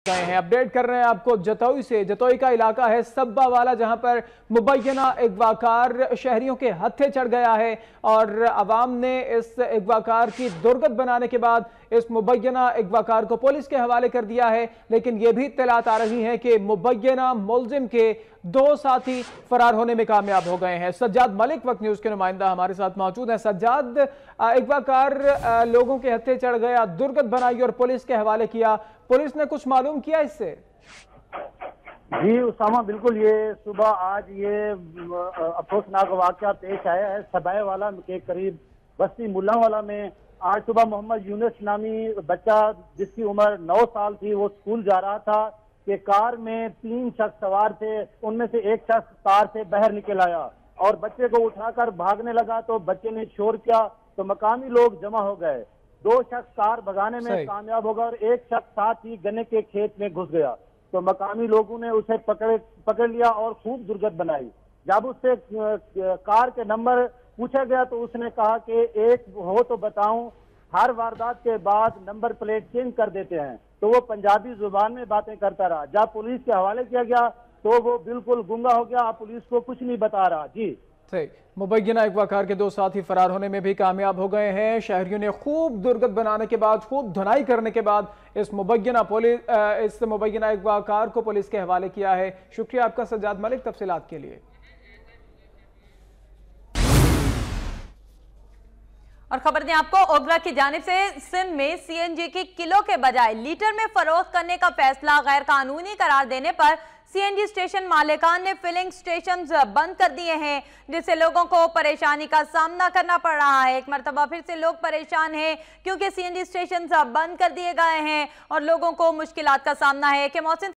गए हैं। अपडेट कर रहे हैं आपको जतोई से। जतोई का इलाका है सब्बा वाला, जहां पर मुबैना अगवाकार शहरियों के हत्थे चढ़ गया है और अवाम ने इस अगवाकार की दुर्गत बनाने के बाद इस मुबैना अगवाकार को पुलिस के हवाले कर दिया है। लेकिन यह भी इत्तलात आ रही है कि मुबैना मुलजिम के 2 साथी फरार होने में कामयाब हो गए हैं। सज्जाद मलिक वक्त न्यूज के नुमाइंदा हमारे साथ मौजूद हैं। सज्जाद, अगवाकार लोगों के हत्थे चढ़ गया, दुर्गत बनाई और पुलिस के हवाले किया। पुलिस ने कुछ मालूम किया इससे? जी उसामा, बिल्कुल। ये सुबह आज ये अफसोसनाक वाकया पेश आया है सबाए वाला के करीब बस्ती मुल्लावाला में। आज सुबह मोहम्मद यूनुस नामी बच्चा जिसकी उम्र 9 साल थी, वो स्कूल जा रहा था कि कार में 3 शख्स सवार थे। उनमें से एक शख्स कार से बाहर निकल आया और बच्चे को उठाकर भागने लगा तो बच्चे ने शोर किया तो मकामी लोग जमा हो गए। 2 शख्स कार भगाने में कामयाब हो गए और एक शख्स साथ ही गन्ने के खेत में घुस गया तो मकामी लोगों ने उसे पकड़ लिया और खूब दुर्गत बनाई। जब उससे कार के नंबर पूछा गया तो उसने कहा कि एक हो तो बताऊं, हर वारदात के बाद नंबर प्लेट चेंज कर देते हैं। तो वो पंजाबी जुबान में बातें करता रहा। जब पुलिस के हवाले किया गया तो वो बिल्कुल गुंगा हो गया, पुलिस को कुछ नहीं बता रहा। जी मुबैना अगवाकार के 2 साथी फरार होने में भी कामयाब हो गए हैं। शहरियों ने खूब दुर्गत बनाने के बाद, खूब धुनाई करने के बाद इस मुबैना अगवाकार को पुलिस के हवाले किया है। शुक्रिया आपका सज्जाद मलिक तफसीलात के लिए। और खबर दें आपको, ओगरा की जानिब से सिंध में सीएनजी की किलो के बजाय लीटर में फरोख्त करने का फैसला गैर कानूनी करार देने पर सीएनजी स्टेशन मालिकान ने फिलिंग स्टेशन बंद कर दिए हैं, जिससे लोगों को परेशानी का सामना करना पड़ रहा है। एक मरतबा फिर से लोग परेशान हैं क्योंकि सीएनजी स्टेशन बंद कर दिए गए हैं और लोगों को मुश्किलात का सामना है। कि मौसम